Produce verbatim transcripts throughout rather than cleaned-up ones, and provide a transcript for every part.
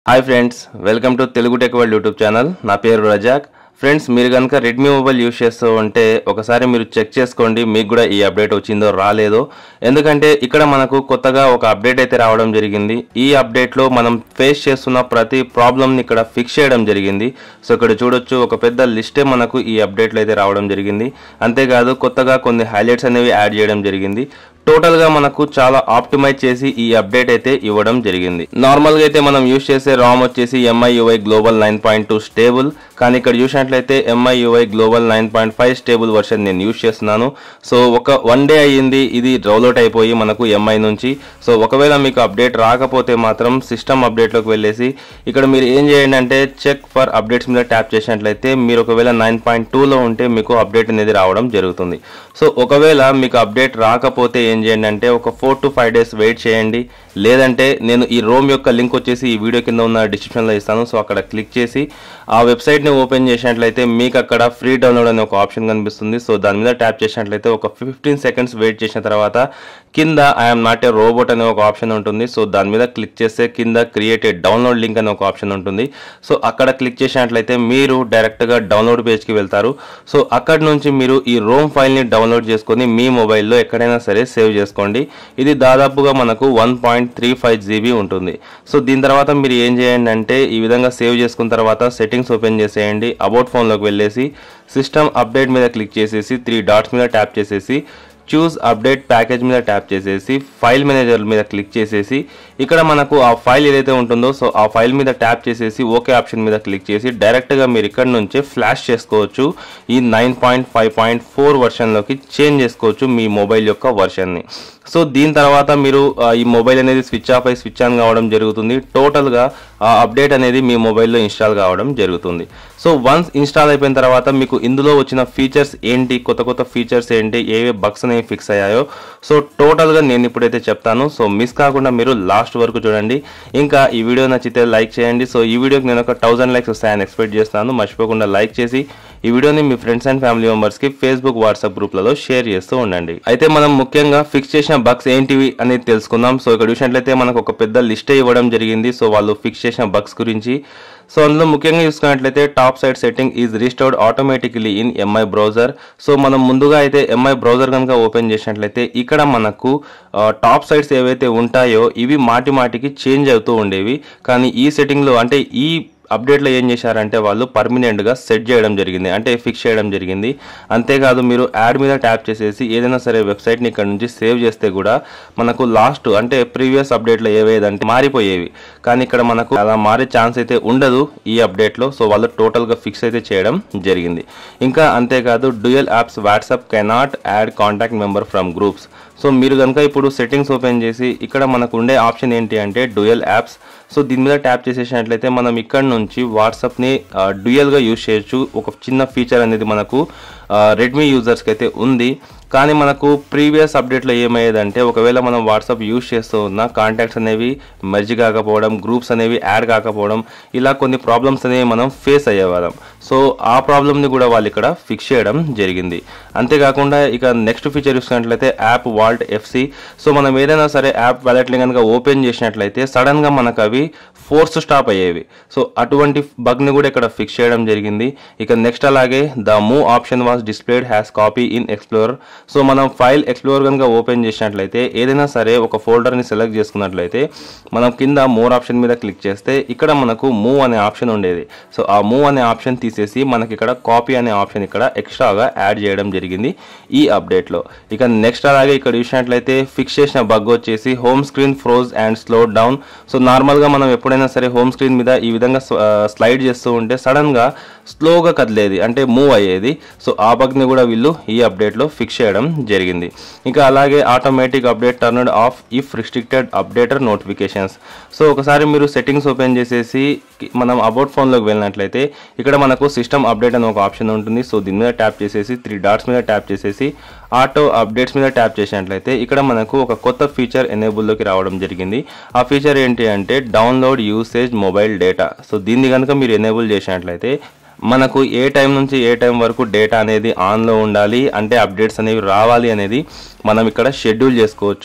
Hi friends, welcome to Telugu tech word YouTube channel. నా పేరు Razak. Friends, మీరు కనుక రెడ్మీ మొబైల్ యూజ్ చేస్తూ ఉంటే ఒకసారి మీరు చెక్ చేసుకోండి మీకు కూడా ఈ అప్డేట్ వచ్చిందో రాలేదో. ఎందుకంటే ఇక్కడ మనకు కొత్తగా ఒక అప్డేట్ అయితే రావడం జరిగింది. ఈ అప్డేట్లో మనం ఫేస్ చేస్తున్న ప్రతి ప్రాబ్లమ్ని ఇక్కడ ఫిక్స్ చేయడం జరిగింది. సో ఇక్కడ చూడొచ్చు, ఒక పెద్ద లిస్టే మనకు ఈ అప్డేట్లో అయితే రావడం జరిగింది. అంతేకాదు కొత్తగా కొన్ని హైలైట్స్ అనేవి యాడ్ చేయడం జరిగింది. టోటల్ గా మనకు చాలా ఆప్టిమైజ్ చేసి ఈ అప్డేట్ అయితే ఇవ్వడం జరిగింది. నార్మల్ గా అయితే మనం యూజ్ చేసే రామ్ వచ్చేసి M I U I global nine point two stable, కానీ ఇక్కడ చూసినట్లయితే M I U I global nine point five stable version నేను యూజ్ చేస్తున్నాను. సో ఒక వన్ డే అయ్యింది ఇది డౌన్లోడ్ అయిపోయి మనకు M I నుంచి. సో ఒకవేళ మీకు అప్డేట్ రాకపోతే మాత్రం సిస్టమ్ అప్డేట్ లోకి వెళ్ళేసి ఇక్కడ మీరు ఏం చేయండి అంటే చెక్ ఫర్ అప్డేట్స్ మీద ట్యాప్ చేసినట్లయితే మీరు ఒకవేళ నైన్ పాయింట్ టూ లో ఉంటే మీకు అప్డేట్ అనేది రావడం జరుగుతుంది. సో ఒకవేళ మీకు అప్డేట్ రాకపోతే ఏం చేయండి అంటే ఒక four to five days wait చేయండి. లేదంటే నేను ఈ రోమ్ యొక్క లింక్ వచ్చేసి ఈ వీడియో కింద ఉన్న డిస్క్రిప్షన్లో ఇస్తాను. సో అక్కడ క్లిక్ చేసి ఆ వెబ్సైట్ని ఓపెన్ చేసినట్లయితే మీకు అక్కడ ఫ్రీ డౌన్లోడ్ అనే ఒక ఆప్షన్ కనిపిస్తుంది. సో దాని మీద ట్యాప్ చేసినట్లయితే ఒక ఫిఫ్టీన్ సెకండ్స్ వెయిట్ చేసిన తర్వాత కింద ఐఎమ్ నాట్ ఏ రోబోట్ అనే ఒక ఆప్షన్ ఉంటుంది. సో దాని మీద క్లిక్ చేస్తే కింద క్రియేట్ ఏ డౌన్లోడ్ లింక్ అనే ఒక ఆప్షన్ ఉంటుంది. సో అక్కడ క్లిక్ చేసినట్లయితే మీరు డైరెక్ట్గా డౌన్లోడ్ పేజ్కి వెళ్తారు. సో అక్కడ నుంచి మీరు ఈ రోమ్ ఫైల్ని డౌన్లోడ్ చేసుకొని మీ మొబైల్లో ఎక్కడైనా సరే సేవ్ చేసుకోండి. ఇది దాదాపుగా మనకు one point three five GB ఉంటుంది. సో దీని తర్వాత మీరు ఏం చేయండి అంటే ఈ విధంగా సేవ్ చేసుకున్న తర్వాత సెట్టింగ్స్ ఓపెన్ చేసేయండి. అబౌట్ ఫోన్లోకి వెళ్ళేసి సిస్టమ్ అప్డేట్ మీద క్లిక్ చేసేసి త్రీ డాట్స్ మీద ట్యాప్ చేసేసి చూస్ అప్డేట్ ప్యాకేజ్ మీద ట్యాప్ చేసేసి ఫైల్ మేనేజర్ మీద క్లిక్ చేసేసి ఇక్కడ మనకు ఆ ఫైల్ ఏదైతే ఉంటుందో సో ఆ ఫైల్ మీద ట్యాప్ చేసేసి ఓకే ఆప్షన్ మీద క్లిక్ చేసి డైరెక్ట్గా మీరు ఇక్కడ నుంచే ఫ్లాష్ చేసుకోవచ్చు. ఈ nine point five point four వర్షన్లోకి చేంజ్ చేసుకోవచ్చు మీ మొబైల్ యొక్క వర్షన్ని. సో దీని తర్వాత మీరు ఈ మొబైల్ అనేది స్విచ్ ఆఫ్ అయి స్విచ్ ఆన్ కావడం జరుగుతుంది. టోటల్గా ఆ అప్డేట్ అనేది మీ మొబైల్లో ఇన్స్టాల్ కావడం జరుగుతుంది. సో వన్స్ ఇన్స్టాల్ అయిపోయిన తర్వాత మీకు ఇందులో వచ్చిన ఫీచర్స్ ఏంటి, కొత్త కొత్త ఫీచర్స్ ఏంటి, ఏవే బగ్స్ అనేవి ఫిక్స్ అయ్యాయో సో టోటల్గా నేను ఇప్పుడైతే చెప్తాను. సో మిస్ కాకుండా మీరు లాస్ట్ వరకు చూడండి. ఇంకా ఈ వీడియో నచ్చితే లైక్ చేయండి. సో ఈ వీడియోకి నేను ఒక థౌసండ్ లైక్స్ వస్తాయని ఎక్స్పెక్ట్ చేస్తాను. మర్చిపోకుండా లైక్ చేసి ఈ వీడియోని మీ ఫ్రెండ్స్ అండ్ ఫ్యామిలీ మెంబర్స్కి ఫేస్బుక్ వాట్సాప్ గ్రూప్లలో షేర్ చేస్తూ ఉండండి. అయితే మనం ముఖ్యంగా ఫిక్స్ చేసిన బగ్స్ ఏంటివి అనేది తెలుసుకుందాం. సో ఇక్కడ చూసినట్లయితే మనకు ఒక పెద్ద లిస్టే ఇవ్వడం జరిగింది. సో వాళ్ళు ఫిక్స్ చేసిన బగ్స్ గురించి. సో అందులో ముఖ్యంగా చూసుకున్నట్లయితే top side setting is restored automatically in M I browser. So మనం ముందుగా అయితే M I బ్రౌజర్ కనుక ఓపెన్ చేసినట్లయితే ఇక్కడ మనకు టాప్ సైడ్స్ ఏవైతే ఉంటాయో ఇవి మాటి మాటికి చేంజ్ అవుతూ ఉండేవి. కానీ ఈ సెట్టింగ్లో అంటే ఈ అప్డేట్లో ఏం చేశారంటే వాళ్ళు పర్మనెంట్గా సెట్ చేయడం జరిగింది, అంటే ఫిక్స్ చేయడం జరిగింది. అంతేకాదు మీరు యాడ్ మీద ట్యాప్ చేసేసి ఏదైనా సరే వెబ్సైట్ని ఇక్కడ నుంచి సేవ్ చేస్తే కూడా మనకు లాస్ట్ అంటే ప్రీవియస్ అప్డేట్లో ఏవేదంటే మారిపోయేవి. కానీ ఇక్కడ మనకు అలా మారే ఛాన్స్ అయితే ఉండదు ఈ అప్డేట్లో. సో వాళ్ళు టోటల్గా ఫిక్స్ అయితే చేయడం జరిగింది. ఇంకా అంతేకాదు dual apps WhatsApp cannot add contact member from groups. So మీరు కనుక ఇప్పుడు సెట్టింగ్స్ ఓపెన్ చేసి ఇక్కడ మనకు ఉండే ఆప్షన్ ఏంటి అంటే డ్యూయల్ యాప్స్. సో దీని మీద ట్యాప్ చేసేసినట్లయితే మనం ఇక్కడ నుంచి వాట్సాప్ని డ్యూయల్గా యూజ్ చేయొచ్చు. ఒక చిన్న ఫీచర్ అనేది మనకు రెడ్మీ యూజర్స్కి అయితే ఉంది. కానీ మనకు ప్రీవియస్ అప్డేట్లో ఏమయ్యేదంటే ఒకవేళ మనం వాట్సాప్ యూజ్ చేస్తూ ఉన్న కాంటాక్ట్స్ అనేవి మెర్జ్ కాకపోవడం, గ్రూప్స్ అనేవి యాడ్ కాకపోవడం, ఇలా కొన్ని ప్రాబ్లమ్స్ అనేవి మనం ఫేస్ అయ్యేవాళ్ళం. సో ఆ ప్రాబ్లమ్ని కూడా వాళ్ళు ఇక్కడ ఫిక్స్ చేయడం జరిగింది. అంతేకాకుండా ఇక నెక్స్ట్ ఫీచర్ చూసినట్లయితే యాప్ వాల్ట్ ఎఫ్సి. సో మనం ఏదైనా సరే యాప్ వాలెట్ని కనుక ఓపెన్ చేసినట్లయితే సడన్గా మనకు అవి ఫోర్స్ స్టాప్ అయ్యేవి. సో అటువంటి బగ్ని కూడా ఇక్కడ ఫిక్స్ చేయడం జరిగింది. ఇక నెక్స్ట్ అలాగే the move option was displayed has copy in explorer. So మనం ఫైల్ ఎక్స్ప్లోరర్ కనుక ఓపెన్ చేసినట్లయితే ఏదైనా సరే ఒక ఫోల్డర్ని సెలెక్ట్ చేసుకున్నట్లయితే మనం కింద మోర్ ఆప్షన్ మీద క్లిక్ చేస్తే ఇక్కడ మనకు మూవ్ అనే ఆప్షన్ ఉండేది. సో ఆ మూవ్ అనే ఆప్షన్ తీసేసి మనకి ఇక్కడ కాపీ అనే ఆప్షన్ ఇక్కడ ఎక్స్ట్రాగా యాడ్ చేయడం జరిగింది ఈ అప్డేట్లో. ఇక నెక్స్ట్ అలాగే ఇక్కడ చూసినట్లయితే ఫిక్స్ చేసిన బగ్ వచ్చేసి home screen froze and slow down. So నార్మల్గా మనం ఎప్పుడైనా సరే హోమ్ స్క్రీన్ మీద ఈ విధంగా స్లైడ్ చేస్తూ ఉంటే సడన్గా స్లోగా కదిలేది, అంటే మూవ్ అయ్యేది. సో ఆ బగ్ని కూడా వీళ్ళు ఈ అప్డేట్లో ఫిక్స్ చేయడం జరిగింది. ఇంకా అలాగే automatic update turned off if restricted updater notifications. So ఒకసారి మీరు సెట్టింగ్స్ ఓపెన్ చేసేసి మనం అబౌట్ ఫోన్లోకి వెళ్ళినట్లయితే ఇక్కడ మనకు సిస్టమ్ అప్డేట్ అని ఒక ఆప్షన్ ఉంటుంది. సో దీని మీద ట్యాప్ చేసేసి త్రీ డాట్స్ మీద ట్యాప్ చేసేసి ఆటో అప్డేట్స్ మీద ట్యాప్ చేసినట్లయితే ఇక్కడ మనకు ఒక కొత్త ఫీచర్ ఎనేబుల్లోకి రావడం జరిగింది. ఆ ఫీచర్ ఏంటి అంటే download usage mobile data. So దీన్ని కనుక మీరు ఎనేబుల్ చేసినట్లయితే మనకు ఏ టైం నుంచి ఏ టైం వరకు డేటా అనేది ఆన్లో ఉండాలి, అంటే అప్డేట్స్ అనేవి రావాలి అనేది మనం ఇక్కడ షెడ్యూల్ చేసుకోవచ్చు.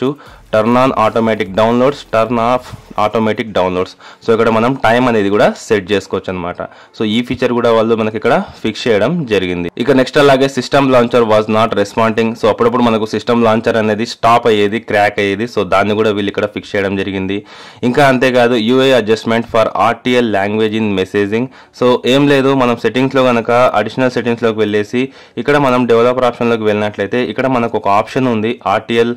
Turn on automatic downloads, turn off automatic downloads. So ఇక్కడ మనం టైం అనేది కూడా సెట్ చేసుకోవచ్చు అనమాట. సో ఈ ఫీచర్ కూడా వాళ్ళు మనకి ఇక్కడ ఫిక్స్ చేయడం జరిగింది. ఇక నెక్స్ట్ అలాగే system launcher was not responding. So అప్పుడప్పుడు మనకు సిస్టమ్ లాంచర్ అనేది స్టాప్ అయ్యేది, క్రాక్ అయ్యేది. సో దాన్ని కూడా వీళ్ళు ఇక్కడ ఫిక్స్ చేయడం జరిగింది. ఇంకా అంతేకాదు UI adjustment for RTL language in messaging. So ఏం లేదు, మనం సెట్టింగ్స్లో కనుక అడిషనల్ సెట్టింగ్స్లోకి వెళ్ళేసి ఇక్కడ మనం డెవలపర్ ఆప్షన్లోకి వెళ్ళినట్లయితే ఇక్కడ మనకు ఒక ఆప్షన్ ఉంది ఆర్టీఎల్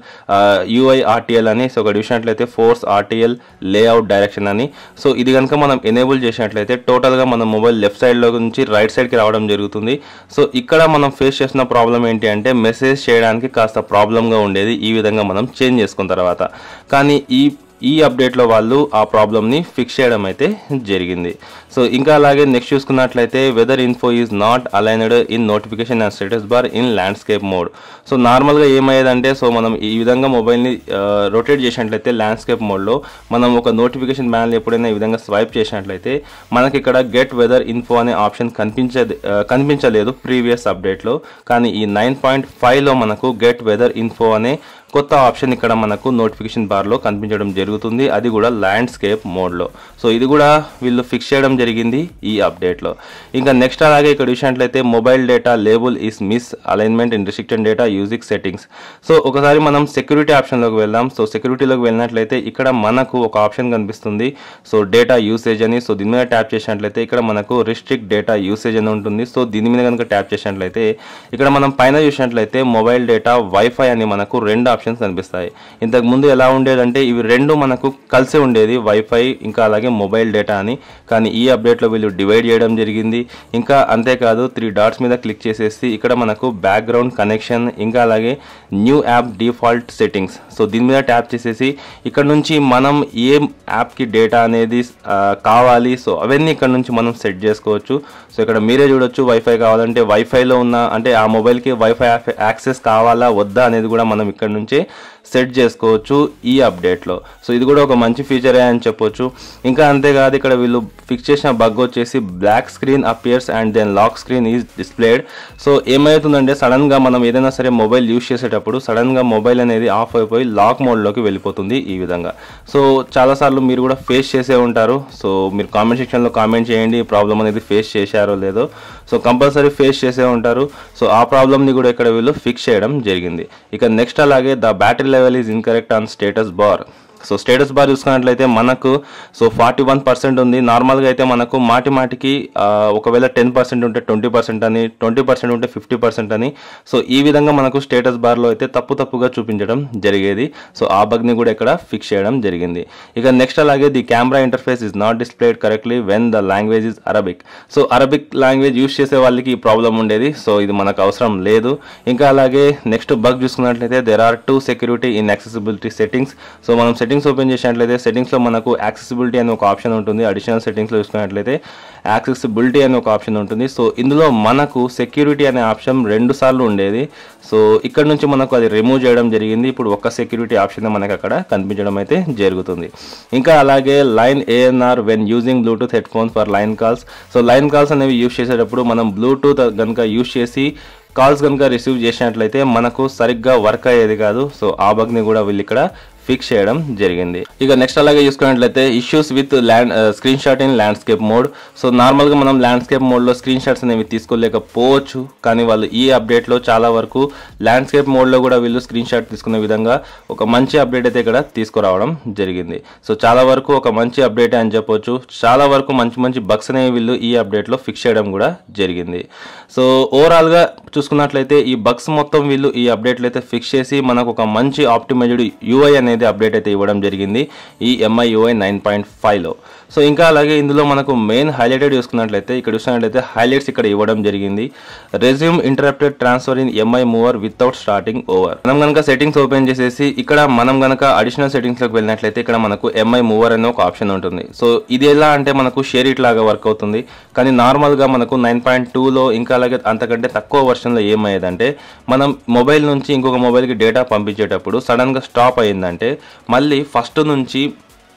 యూఐ ఆర్టీఎల్ అని. సో ఒక చూసినట్లయితే ఫోర్స్ ఆర్టీఎల్ లేఅవుట్ డైరెక్షన్ అని. సో ఇది కనుక మనం ఎనేబుల్ చేసినట్లయితే టోటల్గా మన మొబైల్ లెఫ్ట్ సైడ్లో నుంచి రైట్ సైడ్కి రావడం జరుగుతుంది. సో ఇక్కడ మనం ఫేస్ చేసిన ప్రాబ్లం ఏంటి అంటే మెసేజ్ చేయడానికి కాస్త ప్రాబ్లంగా ఉండేది ఈ విధంగా మనం చేంజ్ చేసుకున్న తర్వాత. కానీ ఈ ఈ అప్డేట్లో వాళ్ళు ఆ ప్రాబ్లమ్ని ఫిక్స్ చేయడం అయితే జరిగింది. సో ఇంకా అలాగే నెక్స్ట్ చూసుకున్నట్లయితే weather info is not aligned in notification and status bar in landscape mode. So నార్మల్గా ఏమయ్యేదంటే సో మనం ఈ విధంగా మొబైల్ని రొటేట్ చేసినట్లయితే ల్యాండ్స్కేప్ మోడ్లో మనం ఒక నోటిఫికేషన్ ప్యానల్ ఎప్పుడైనా ఈ విధంగా స్వైప్ చేసినట్లయితే మనకి ఇక్కడ గెట్ వెదర్ ఇన్ఫో అనే ఆప్షన్ కనిపించే కనిపించలేదు ప్రీవియస్ అప్డేట్లో. కానీ ఈ నైన్ పాయింట్ ఫైవ్లో మనకు గెట్ వెదర్ ఇన్ఫో అనే కొత్త ఆప్షన్ ఇక్కడ మనకు నోటిఫికేషన్ బార్లో కనిపించడం జరుగుతుంది, అది కూడా ల్యాండ్స్కేప్ మోడ్లో. సో ఇది కూడా వీళ్ళు ఫిక్స్ చేయడం జరిగింది ఈ అప్డేట్లో. ఇంకా నెక్స్ట్ అలాగే ఇక్కడ చూసినట్లయితే mobile data label is misalignment in restricted data using settings. So ఒకసారి మనం సెక్యూరిటీ ఆప్షన్లోకి వెళ్దాం. సో సెక్యూరిటీలోకి వెళ్ళినట్లయితే ఇక్కడ మనకు ఒక ఆప్షన్ కనిపిస్తుంది, సో డేటా యూసేజ్ అని. సో దీని మీద ట్యాప్ చేసినట్లయితే ఇక్కడ మనకు రిస్ట్రిక్ట్ డేటా యూసేజ్ అని ఉంటుంది. సో దీని మీద కనుక ట్యాప్ చేసినట్లయితే ఇక్కడ మనం పైన చూసినట్లయితే మొబైల్ డేటా వైఫై అని మనకు రెండు ఆప్షన్స్ కనిపిస్తాయి. ఇంతకు ముందు ఎలా ఉండేదంటే ఇవి రెండు మనకు కలిసి ఉండేది, వైఫై ఇంకా అలాగే మొబైల్ డేటా అని. కానీ ఈ అప్డేట్లో వీళ్ళు డివైడ్ చేయడం జరిగింది. ఇంకా అంతేకాదు త్రీ డాట్స్ మీద క్లిక్ చేసేసి ఇక్కడ మనకు బ్యాక్గ్రౌండ్ కనెక్షన్ ఇంకా అలాగే new app default settings. So దీని మీద ట్యాప్ చేసేసి ఇక్కడ నుంచి మనం ఏ యాప్కి డేటా అనేది కావాలి సో అవన్నీ ఇక్కడ నుంచి మనం సెట్ చేసుకోవచ్చు. సో ఇక్కడ మీరే చూడొచ్చు, వైఫై కావాలంటే వైఫైలో ఉన్న అంటే ఆ మొబైల్కి వైఫై యాక్సెస్ కావాలా వద్దా అనేది కూడా మనం ఇక్కడ నుంచి సెట్ చేసుకోవచ్చు ఈ అప్డేట్లో. సో ఇది కూడా ఒక మంచి ఫీచరే అని చెప్పొచ్చు. ఇంకా అంతేకాదు ఇక్కడ వీళ్ళు ఫిక్స్ చేసిన బగ్ వచ్చేసి black screen appears and then lock screen is displayed. So ఏమవుతుందంటే సడన్గా మనం ఏదైనా సరే మొబైల్ యూస్ చేసేటప్పుడు సడన్గా మొబైల్ అనేది ఆఫ్ అయిపోయి లాక్ మోడ్లోకి వెళ్ళిపోతుంది ఈ విధంగా. సో చాలాసార్లు మీరు కూడా ఫేస్ చేసే ఉంటారు. సో మీరు కామెంట్ సెక్షన్లో కామెంట్ చేయండి ఈ ప్రాబ్లం అనేది ఫేస్ చేశారో లేదో. సో కంపల్సరీ ఫేస్ చేసే ఉంటారు. సో ఆ ప్రాబ్లమ్ని కూడా ఇక్కడ వీళ్ళు ఫిక్స్ చేయడం జరిగింది. ఇక నెక్స్ట్ అలాగే the battery level is incorrect on status bar. So status bar చూసుకున్నట్లయితే మనకు సో ఫార్టీ వన్ పర్సెంట్ ఉంది. నార్మల్గా అయితే మనకు మాటి మాటికి ఒకవేళ టెన్ పర్సెంట్ ఉంటే ట్వంటీ పర్సెంట్ అని, ట్వంటీ పర్సెంట్ ఉంటే ఫిఫ్టీ పర్సెంట్ అని. సో ఈ విధంగా మనకు స్టేటస్ బార్లో అయితే తప్పు తప్పుగా చూపించడం జరిగేది. సో ఆ బగ్ని కూడా ఇక్కడ ఫిక్స్ చేయడం జరిగింది. ఇక నెక్స్ట్ అలాగే the camera interface is not displayed correctly when the language is Arabic. So Arabic language use చేసే వాళ్ళకి ఈ ప్రాబ్లం ఉండేది. సో ఇది మనకు అవసరం లేదు. ఇంకా అలాగే నెక్స్ట్ బగ్ చూసుకున్నట్లయితే there are two security in accessibility settings. So మనం సెట్టింగ్స్ ఓపెన్ చేసినట్లయితే సెట్టింగ్స్లో మనకు యాక్సెసిబిలిటీ అనే ఒక ఆప్షన్ ఉంటుంది. అడిషనల్ సెట్టింగ్స్లో చూసుకున్నట్లయితే యాక్సెసిబిలిటీ అనే ఒక ఆప్షన్ ఉంటుంది. సో ఇందులో మనకు సెక్యూరిటీ అనే ఆప్షన్ రెండు సార్లు ఉండేది. సో ఇక్కడ నుంచి మనకు అది రిమూవ్ చేయడం జరిగింది. ఇప్పుడు ఒక్క సెక్యూరిటీ ఆప్షన్ మనకు అక్కడ కనిపించడం అయితే జరుగుతుంది. ఇంకా అలాగే line ANR when using Bluetooth headphones for line calls. So line calls అనేవి యూజ్ చేసేటప్పుడు మనం బ్లూటూత్ కనుక యూజ్ చేసి కాల్స్ కనుక రిసీవ్ చేసినట్లయితే మనకు సరిగ్గా వర్క్ అయ్యేది కాదు. సో ఆ బగ్ని కూడా వీళ్ళు ఇక్కడ ఫిక్స్ చేయడం జరిగింది. ఇక నెక్స్ట్ అలాగే చూసుకున్నట్లయితే issues with land screenshot in landscape mode. So నార్మల్గా మనం ల్యాండ్స్కేప్ మోడ్లో స్క్రీన్ షాట్స్ అనేవి తీసుకోలేకపోవచ్చు. కానీ వాళ్ళు ఈ అప్డేట్లో చాలా వరకు ల్యాండ్స్కేప్ మోడ్లో కూడా వీళ్ళు స్క్రీన్ షాట్ తీసుకునే విధంగా ఒక మంచి అప్డేట్ అయితే ఇక్కడ తీసుకురావడం జరిగింది. సో చాలా వరకు ఒక మంచి అప్డేట్ అని చెప్పొచ్చు. చాలా వరకు మంచి మంచి బగ్స్ అనేవి వీళ్ళు ఈ అప్డేట్లో ఫిక్స్ చేయడం కూడా జరిగింది. సో ఓవరాల్గా చూసుకున్నట్లయితే ఈ బగ్స్ మొత్తం వీళ్ళు ఈ అప్డేట్లు అయితే ఫిక్స్ చేసి మనకు ఒక మంచి ఆప్టిమైజ్డ్ యూఐ అనేది అప్డేట్ అయితే ఇవ్వడం జరిగింది ఈ M I U I nine point five లో. సో ఇంకా అలాగే ఇందులో మనకు మెయిన్ హైలైటెడ్ చూసుకున్నట్లయితే ఇక్కడ చూసినట్లయితే హైలైట్స్ ఇక్కడ ఇవ్వడం జరిగింది. Resume interrupted transfer in M I mover without starting over. మనం కనుక సెట్టింగ్స్ ఓపెన్ చేసేసి ఇక్కడ మనం కనుక అడిషనల్ సెట్టింగ్స్ లోకి వెళ్ళినట్లయితే ఇక్కడ మనకు M I మూవర్ అనే ఒక ఆప్షన్ ఉంటుంది. సో ఇది ఎలా అంటే మనకు షేర్ ఇట్ లాగా వర్క్ అవుతుంది. కానీ నార్మల్ గా మనకు నైన్ పాయింట్ టూ లో ఇంకా అలాగే అంతకంటే తక్కువ వర్షన్ లో ఏమయ్యేదంటే మనం మొబైల్ నుంచి ఇంకొక మొబైల్ కి డేటా పంపించేటప్పుడు సడన్ గా స్టాప్ అయ్యిందంటే మళ్ళీ ఫస్ట్ నుంచి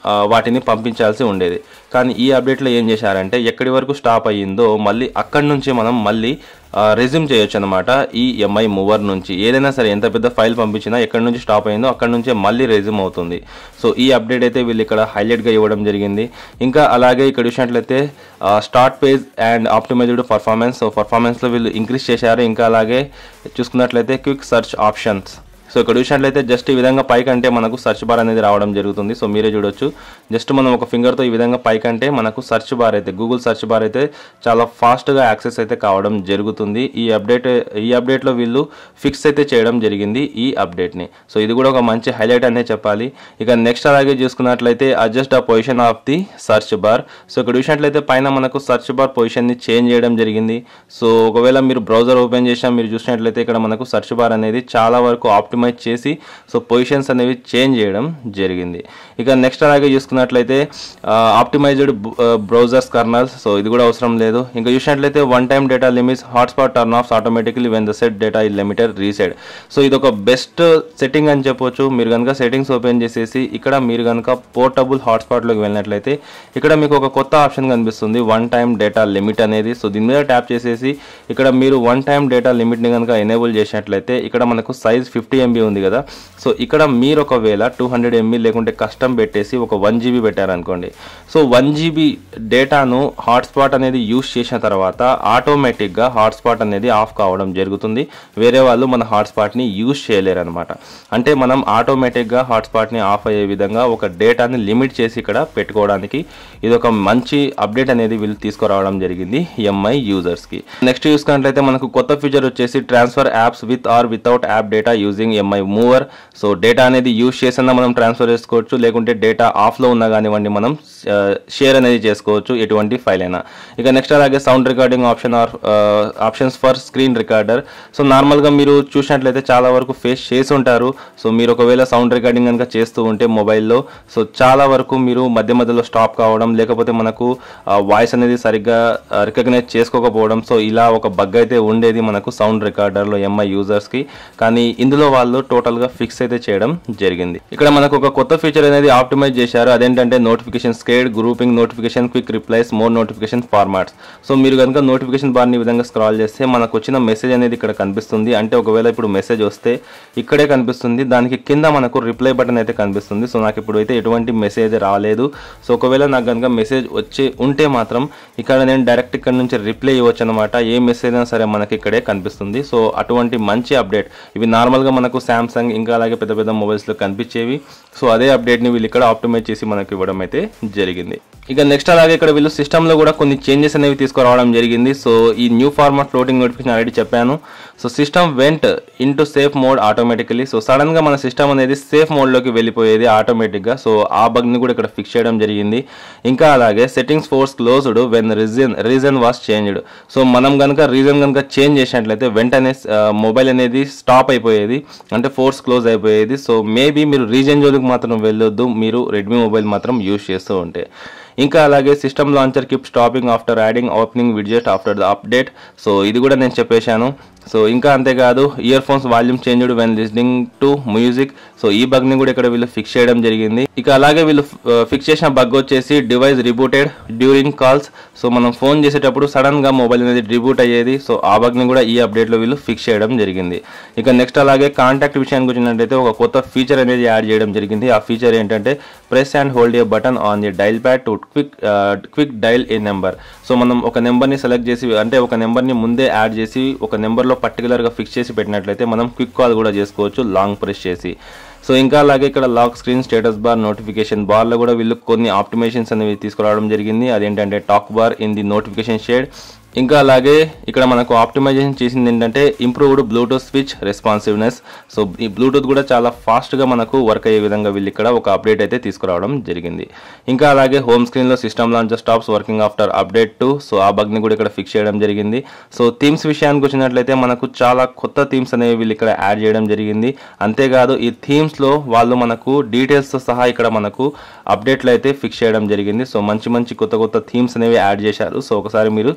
వాటిని పంపించాల్సి ఉండేది. కానీ ఈ అప్డేట్లో ఏం చేశారంటే ఎక్కడి వరకు స్టాప్ అయ్యిందో మళ్ళీ అక్కడి నుంచి మనం మళ్ళీ రెజ్యూమ్ చేయొచ్చు అనమాట. ఈ ఎంఐ మూవర్ నుంచి ఏదైనా సరే ఎంత పెద్ద ఫైల్ పంపించినా ఎక్కడి నుంచి స్టాప్ అయిందో అక్కడి నుంచే మళ్ళీ రెజ్యూమ్ అవుతుంది. సో ఈ అప్డేట్ అయితే వీళ్ళు ఇక్కడ హైలైట్గా ఇవ్వడం జరిగింది. ఇంకా అలాగే ఇక్కడ చూసినట్లయితే start page and optimized performance, so పర్ఫార్మెన్స్లో వీళ్ళు ఇంక్రీజ్ చేశారు. ఇంకా అలాగే చూసుకున్నట్లయితే క్విక్ సెర్చ్ ఆప్షన్స్, సో ఇక్కడ చూసినట్లయితే జస్ట్ ఈ విధంగా పైకంటే మనకు సర్చ్ బార్ అనేది రావడం జరుగుతుంది. సో మీరే చూడొచ్చు, జస్ట్ మనం ఒక ఫింగర్తో ఈ విధంగా పైకంటే మనకు సర్చ్ బార్ అయితే గూగుల్ సర్చ్ బార్ అయితే చాలా ఫాస్ట్గా యాక్సెస్ అయితే కావడం జరుగుతుంది. ఈ అప్డేట్ ఈ అప్డేట్లో వీళ్ళు ఫిక్స్ అయితే చేయడం జరిగింది ఈ అప్డేట్ని. సో ఇది కూడా ఒక మంచి హైలైట్ అనే చెప్పాలి. ఇక నెక్స్ట్ అలాగే చూసుకున్నట్లయితే adjust the position of the search bar. So ఇక్కడ చూసినట్లయితే పైన మనకు సర్చ్ బార్ పొజిషన్ని చేంజ్ చేయడం జరిగింది. సో ఒకవేళ మీరు బ్రౌజర్ ఓపెన్ చేసినా మీరు చూసినట్లయితే ఇక్కడ మనకు సర్చ్ బార్ అనేది చాలా వరకు ఆప్టిమైజ్ చేసి సో పొజిషన్స్ అనేవి చేంజ్ చేయడం జరిగింది. ఇక నెక్స్ట్ అలాగే చూసుకున్నట్లయితే ఆప్టిమైజ్డ్ బ్రౌజర్స్ కర్నల్, సో ఇది కూడా అవసరం లేదు. ఇంకా చూసినట్లయితే one time data limits hotspot turn off automatically when the set data is limited reset. So ఇది ఒక బెస్ట్ సెట్టింగ్ అని చెప్పొచ్చు. మీరు కనుక సెట్టింగ్స్ ఓపెన్ చేసేసి ఇక్కడ మీరు కనుక పోర్టబుల్ హాట్స్పాట్లోకి వెళ్ళినట్లయితే ఇక్కడ మీకు ఒక కొత్త ఆప్షన్ కనిపిస్తుంది, వన్ టైమ్ డేటా లిమిట్ అనేది. సో దీని మీద ట్యాప్ చేసేసి ఇక్కడ మీరు వన్ టైమ్ డేటా లిమిట్ని కనుక ఎనేబుల్ చేసినట్లయితే ఇక్కడ మనకు సైజ్ ఫిఫ్టీ ఎంబీ ఉంది కదా. సో ఇక్కడ మీరు ఒకవేళ టూ హండ్రెడ్ ఎంబీ లేకుంటే కస్టమ్ పెట్టేసి ఒక వన్ జీబీ పెట్టారనుకోండి, సో వన్ జీబీ డేటాను హాట్స్పాట్ అనేది యూస్ చేసిన తర్వాత ఆటోమేటిక్గా హాట్స్పాట్ అనేది ఆఫ్ కావడం జరుగుతుంది. వేరే వాళ్ళు మన హాట్స్పాట్ని యూస్ చేయలేరు అనమాట. అంటే మనం ఆటోమేటిక్గా హాట్స్పాట్ని ఆఫ్ అయ్యే విధంగా ఒక డేటాని లిమిట్ చేసి ఇక్కడ పెట్టుకోవడానికి ఇది ఒక మంచి అప్డేట్ అనేది వీళ్ళు తీసుకురావడం జరిగింది ఎంఐ యూజర్స్కి. నెక్స్ట్ చూసుకున్నట్లయితే మనకు కొత్త ఫీచర్ వచ్చేసి transfer apps with or without app data using MI mover. So data అనేది యూజ్ చేసినా మనం ట్రాన్స్ఫర్ చేసుకోవచ్చు, లేకుంటే డేటా ఆఫ్లో ఉన్నా కానివ్వండి మనం షేర్ అనేది చేసుకోవచ్చు ఎటువంటి ఫైల్ అయినా. ఇక నెక్స్ట్ అలాగే sound recording option or options for screen recorder. So నార్మల్గా మీరు చూసినట్లయితే చాలా వరకు ఫేస్ చేసి ఉంటారు. సో మీరు ఒకవేళ సౌండ్ రికార్డింగ్ కనుక చేస్తూ ఉంటే మొబైల్లో సో చాలా వరకు మీరు మధ్య మధ్యలో స్టాప్ కావడం, లేకపోతే మనకు వాయిస్ అనేది సరిగ్గా రికగ్నైజ్ చేసుకోకపోవడం. సో ఇలా ఒక బగ్ అయితే ఉండేది మనకు సౌండ్ రికార్డర్లో ఎంఐ యూజర్స్కి. కానీ ఇందులో వాళ్ళు టోటల్గా ఫిక్స్ అయితే చేయడం జరిగింది. ఇక్కడ మనకు ఒక కొత్త ఫీచర్ అనేది ఆప్టిమైజ్ చేశారు. అదేంటంటే notification shade, grouping notification, quick replies, more notification formats. So మీరు కనుక నోటిఫికేషన్ బార్ని ఈ విధంగా స్క్రాల్ చేస్తే మనకు వచ్చిన మెసేజ్ అనేది ఇక్కడ కనిపిస్తుంది. అంటే ఒకవేళ ఇప్పుడు మెసేజ్ వస్తే ఇక్కడే కనిపిస్తుంది, దానికి కింద మనకు రిప్లై బటన్ అయితే కనిపిస్తుంది. సో నాకు ఇప్పుడు అయితే ఎటువంటి మెసేజ్ రాలేదు. సో ఒకవేళ నాకు కనుక మెసేజ్ వచ్చి ఉంటే మాత్రం ఇక్కడ నేను డైరెక్ట్ ఇక్కడ నుంచి రిప్లై ఇవ్వచ్చు అనమాట. ఏ మెసేజ్ అయినా సరే మనకి ఇక్కడే కనిపిస్తుంది. సో అటువంటి మంచి అప్డేట్. ఇవి నార్మల్గా మనకు శాంసంగ్ ఇంకా అలాగే పెద్ద పెద్ద మొబైల్స్లో కనిపించేవి. సో అదే అప్డేట్ని వీళ్ళు ఇక్కడ ఆప్టిమైజ్ చేసి మనకు ఇవ్వడం అయితే జరిగింది. ఇక నెక్స్ట్ అలాగే ఇక్కడ వీళ్ళు సిస్టంలో కూడా కొన్ని చేంజెస్ అనేవి తీసుకురావడం జరిగింది. సో ఈ new format floating notification already చెప్పాను. So system went into safe mode automatically. So సడన్గా మన సిస్టమ్ అనేది సేఫ్ మోడ్లోకి వెళ్ళిపోయేది ఆటోమేటిక్గా. సో ఆ బగ్ని కూడా ఇక్కడ ఫిక్స్ చేయడం జరిగింది. ఇంకా అలాగే settings force closed when region region was changed. So మనం కనుక రీజన్ కనుక చేంజ్ చేసినట్లయితే వెంటనే మొబైల్ అనేది స్టాప్ అయిపోయేది, అంటే ఫోర్స్ క్లోజ్ అయిపోయేది. సో మేబీ మీరు రీజన్ జోలికి మాత్రం వెళ్ళొద్దు మీరు రెడ్మీ మొబైల్ మాత్రం యూజ్ చేస్తూ ఉంటే. ఇంకా అలాగే system launcher keep stopping after adding opening widget after the update. So ఇది కూడా నేను చెప్పేశాను. సో ఇంకా అంతేకాదు earphones volume changed when listening to music. So ఈ బగ్ని కూడా ఇక్కడ వీళ్ళు ఫిక్స్ చేయడం జరిగింది. ఇక అలాగే వీళ్ళు ఫిక్స్ చేసిన బగ్ వచ్చేసి device rebooted during calls. So మనం ఫోన్ చేసేటప్పుడు సడన్గా మొబైల్ అనేది రిబూట్ అయ్యేది. సో ఆ బగ్ని కూడా ఈ అప్డేట్లో వీళ్ళు ఫిక్స్ చేయడం జరిగింది. ఇక నెక్స్ట్ అలాగే కాంటాక్ట్ విషయానికి వచ్చినట్టయితే ఒక కొత్త ఫీచర్ అనేది యాడ్ చేయడం జరిగింది. ఆ ఫీచర్ ఏంటంటే press and hold a button on the dial pad to quick quick dial a number. So మనం ఒక నెంబర్ని సెలెక్ట్ చేసి, అంటే ఒక నెంబర్ని ముందే యాడ్ చేసి ఒక నెంబర్లో పర్టికులర్గా ఫిక్స్ చేసి పెట్టినట్లయితే మనం క్విక్ కాల్ కూడా చేసుకోవచ్చు లాంగ్ ప్రెస్ చేసి. సో ఇంకా అలాగే ఇక్కడ lock screen, status bar, notification బార్లో కూడా వీళ్ళు కొన్ని ఆప్టిమైజేషన్స్ అనేవి తీసుకురావడం జరిగింది. అదేంటంటే talk bar in the notification shade. ఇంకా అలాగే ఇక్కడ మనకు ఆప్టిమైజేషన్ చేసింది ఏంటంటే improved Bluetooth switch responsiveness. So ఈ బ్లూటూత్ కూడా చాలా ఫాస్ట్గా మనకు వర్క్ అయ్యే విధంగా వీళ్ళు ఇక్కడ ఒక అప్డేట్ అయితే తీసుకురావడం జరిగింది. ఇంకా అలాగే హోమ్ స్క్రీన్లో system launcher stops working after update to. So ఆ బగ్ని కూడా ఇక్కడ ఫిక్స్ చేయడం జరిగింది. సో థీమ్స్ విషయానికి వచ్చినట్లయితే మనకు చాలా కొత్త థీమ్స్ అనేవి వీళ్ళు ఇక్కడ యాడ్ చేయడం జరిగింది. అంతేకాదు ఈ థీమ్స్లో వాళ్ళు మనకు డీటెయిల్స్తో సహా ఇక్కడ మనకు అప్డేట్లు అయితే ఫిక్స్ చేయడం జరిగింది. సో మంచి మంచి కొత్త కొత్త థీమ్స్ అనేవి యాడ్ చేశారు. సో ఒకసారి మీరు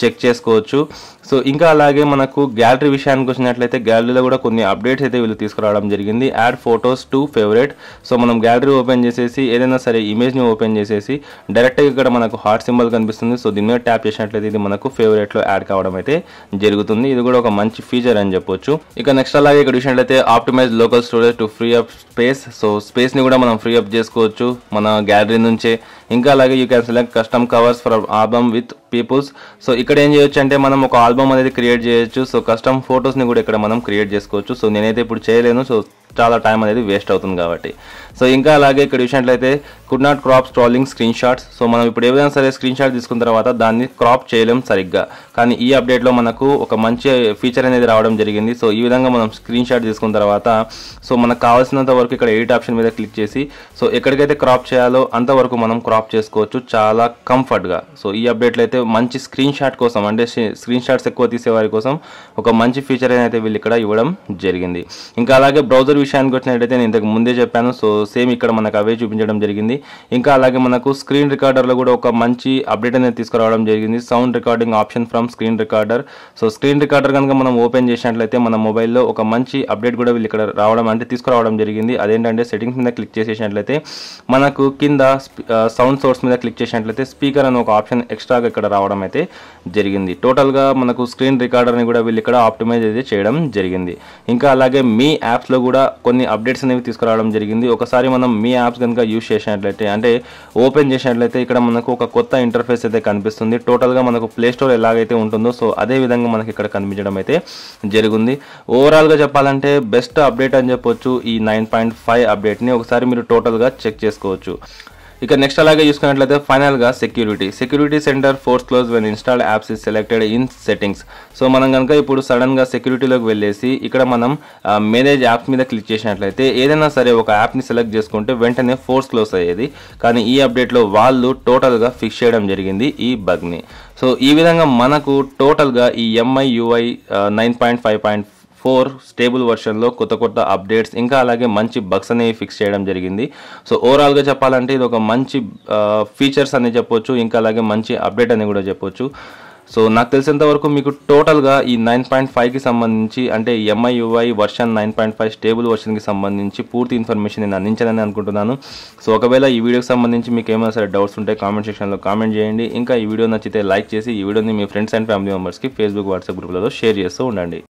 చెక్ చేసుకోవచ్చు. సో ఇంకా అలాగే మనకు గ్యాలరీ విషయానికి వచ్చినట్లయితే గ్యాలరీలో కూడా కొన్ని అప్డేట్స్ అయితే వీళ్ళు తీసుకురావడం జరిగింది. Add photos to favourite. So మనం గ్యాలరీ ఓపెన్ చేసేసి ఏదైనా సరే ఇమేజ్ని ఓపెన్ చేసేసి డైరెక్ట్గా ఇక్కడ మనకు హార్ట్ సింబల్ కనిపిస్తుంది. సో దీని మీద ట్యాప్ చేసినట్లయితే ఇది మనకు ఫేవరెట్లో యాడ్ కావడం అయితే జరుగుతుంది. ఇది కూడా ఒక మంచి ఫీచర్ అని చెప్పొచ్చు. ఇక నెక్స్ట్ అలాగే ఇక్కడ చూసినట్లయితే optimise local storage to free up space. So స్పేస్ని కూడా మనం ఫ్రీ అప్ చేసుకోవచ్చు మన గ్యాలరీ నుంచే. ఇంకా అలాగే you can select custom covers for album with peoples. So ఇక్కడ ఏం చేయొచ్చు అంటే మనం ఒక ఆల్బమ్ అనేది క్రియేట్ చేయొచ్చు. సో కస్టమ్ ఫొటోస్ని కూడా ఇక్కడ మనం క్రియేట్ చేసుకోవచ్చు. సో నేనైతే ఇప్పుడు చేయలేను, సో చాలా టైం అనేది వేస్ట్ అవుతుంది కాబట్టి. సో ఇంకా అలాగే ఇక్కడ చూసినట్లయితే could not crop scrolling screenshots. So మనం ఇప్పుడు ఏదైనా సరే స్క్రీన్ షాట్ తీసుకున్న తర్వాత దాన్ని క్రాప్ చేయలేం సరిగ్గా, కానీ ఈ అప్డేట్లో మనకు ఒక మంచి ఫీచర్ అనేది రావడం జరిగింది. సో ఈ విధంగా మనం స్క్రీన్ షాట్ తీసుకున్న తర్వాత సో మనకు కావాల్సినంత వరకు ఇక్కడ ఎడిట్ ఆప్షన్ మీద క్లిక్ చేసి సో ఎక్కడికైతే క్రాప్ చేయాలో అంతవరకు మనం క్రాప్ చేసుకోవచ్చు చాలా కంఫర్ట్గా. సో ఈ అప్డేట్లో అయితే మంచి స్క్రీన్ షాట్ కోసం అంటే స్క్రీన్ షాట్స్ ఎక్కువ తీసేవారి కోసం ఒక మంచి ఫీచర్ అయితే వీళ్ళు ఇక్కడ ఇవ్వడం జరిగింది. ఇంకా అలాగే బ్రౌజర్ విషయానికి వచ్చినట్టయితే నేను ఇంతకు ముందే చెప్పాను. సో సేమ్ ఇక్కడ మనకు అవే చూపించడం జరిగింది. ఇంకా అలాగే మనకు స్క్రీన్ రికార్డర్లో కూడా ఒక మంచి అప్డేట్ అనేది తీసుకురావడం జరిగింది. Sound recording option from screen recorder. So screen recorder కనుక మనం ఓపెన్ చేసినట్లయితే మన మొబైల్లో ఒక మంచి అప్డేట్ కూడా వీళ్ళు ఇక్కడ రావడం అంటే తీసుకురావడం జరిగింది. అదేంటంటే సెట్టింగ్స్ మీద క్లిక్ చేసేసినట్లయితే మనకు కింద సౌండ్ సోర్స్ మీద క్లిక్ చేసినట్లయితే స్పీకర్ అనే ఒక ఆప్షన్ ఎక్స్ట్రాగా ఇక్కడ రావడం అయితే జరిగింది. టోటల్గా మనకు స్క్రీన్ రికార్డర్ని కూడా వీళ్ళు ఇక్కడ ఆప్టిమైజ్ అయితే చేయడం జరిగింది. ఇంకా అలాగే మీ యాప్స్లో కూడా కొన్ని అప్డేట్స్ అనేవి తీసుకురావడం జరిగింది. ఒకసారి మనం మీ యాప్స్ కనుక యూజ్ చేసినట్లయితే అంటే ఓపెన్ చేసినట్లయితే ఇక్కడ మనకు ఒక కొత్త ఇంటర్ఫేస్ అయితే కనిపిస్తుంది. టోటల్గా మనకు ప్లే స్టోర్ ఎలాగైతే ఉంటుందో సో అదే విధంగా మనకి ఇక్కడ కనిపించడం అయితే జరిగింది. ఓవరాల్గా చెప్పాలంటే బెస్ట్ అప్డేట్ అని చెప్పొచ్చు ఈ నైన్ పాయింట్ ఫైవ్ అప్డేట్ని. ఒకసారి మీరు టోటల్గా చెక్ చేసుకోవచ్చు. ఇక నెక్స్ట్ అలాగే చూసుకున్నట్లయితే ఫైనల్గా security security centre force close when install apps is selected in settings. So మనం కనుక ఇప్పుడు సడన్గా సెక్యూరిటీలోకి వెళ్ళేసి ఇక్కడ మనం మేనేజ్ యాప్స్ మీద క్లిక్ చేసినట్లయితే ఏదైనా సరే ఒక యాప్ని సెలెక్ట్ చేసుకుంటే వెంటనే ఫోర్స్ క్లోజ్ అయ్యేది. కానీ ఈ అప్డేట్లో వాళ్ళు టోటల్గా ఫిక్స్ చేయడం జరిగింది ఈ బగ్ని. సో ఈ విధంగా మనకు టోటల్గా ఈ MIUI nine point five point four stable వర్షన్లో కొత్త కొత్త అప్డేట్స్ ఇంకా అలాగే మంచి బగ్స్ అనేవి ఫిక్స్ చేయడం జరిగింది. సో ఓవరాల్గా చెప్పాలంటే ఇది ఒక మంచి ఫీచర్స్ అని చెప్పొచ్చు. ఇంకా అలాగే మంచి అప్డేట్ అని కూడా చెప్పొచ్చు. సో నాకు తెలిసినంత వరకు మీకు టోటల్గా ఈ నైన్ పాయింట్ ఫైవ్కి సంబంధించి అంటే MIUI version nine point five stable వర్షన్కి సంబంధించి పూర్తి ఇన్ఫర్మేషన్ నేను అందించాలని అనుకుంటున్నాను. సో ఒకవేళ ఈ వీడియోకి సంబంధించి మీకు ఏమైనా సరే డౌట్స్ ఉంటే కామెంట్ సెక్షన్లో కామెంట్ చేయండి. ఇంకా ఈ వీడియో నచ్చితే లైక్ చేసి ఈ వీడియోని మీ ఫ్రెండ్స్ అండ్ ఫ్యామిలీ మెంబర్స్కి ఫేస్బుక్ వాట్సాప్ గ్రూప్లలో షేర్ చేస్తూ ఉండండి.